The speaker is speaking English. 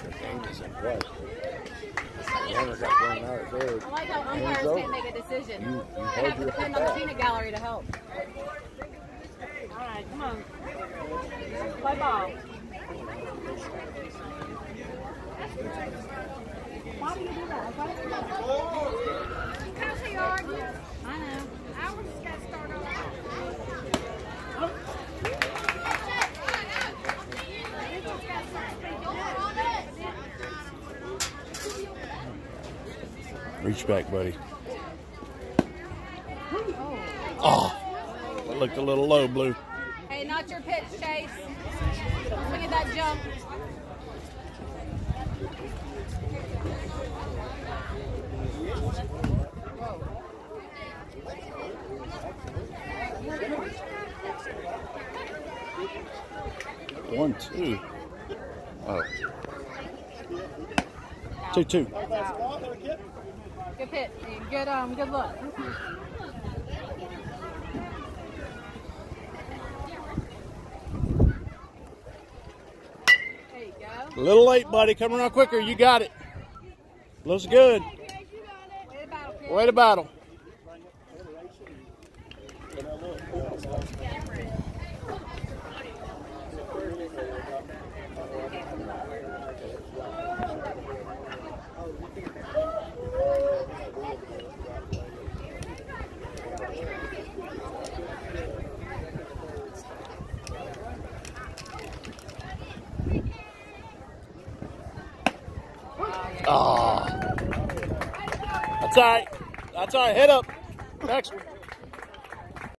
game is in play. The runners got thrown out at third. I like how umpires can't make a decision. You They have to depend on the peanut gallery to help. All right, come on. Play ball. Why do you do that? Because he argued. I know. Ours just got started off. Reach back, buddy. Oh, that looked a little low, Blue. Hey, not your pitch, Chase. Look at that jump. One, two. Oh. 2-2. Good pitch. Good look. There you go. A little late, buddy. Come around quicker. You got it. Looks good. Way to battle, kid. Way to battle. Oh. That's all right. That's all right. Head up. Next one.